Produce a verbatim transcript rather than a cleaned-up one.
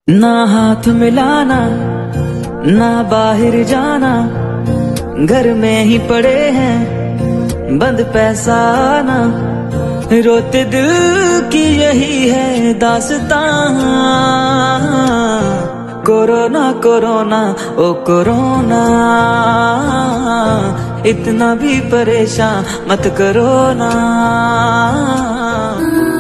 ना हाथ मिलाना ना बाहर जाना, घर में ही पड़े हैं बंद पैसा आना। रोते दिल की यही है दास्तां, कोरोना कोरोना ओ कोरोना, इतना भी परेशान मत करो ना।